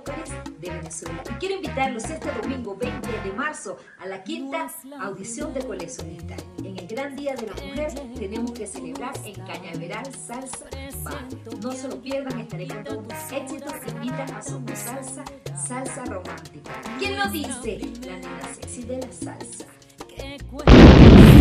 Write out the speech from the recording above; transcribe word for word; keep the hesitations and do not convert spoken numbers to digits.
Areópalis de Venezuela. Y quiero invitarlos este domingo veinte de marzo a la quinta audición de Coleccionista. En el gran día de la mujer tenemos que celebrar en Cañaveral Salsa Bar. No se lo pierdan, estaré cantando unos éxitos que invitan a Somos Salsa, salsa romántica. ¿Quién lo dice? La nena sexy de la salsa.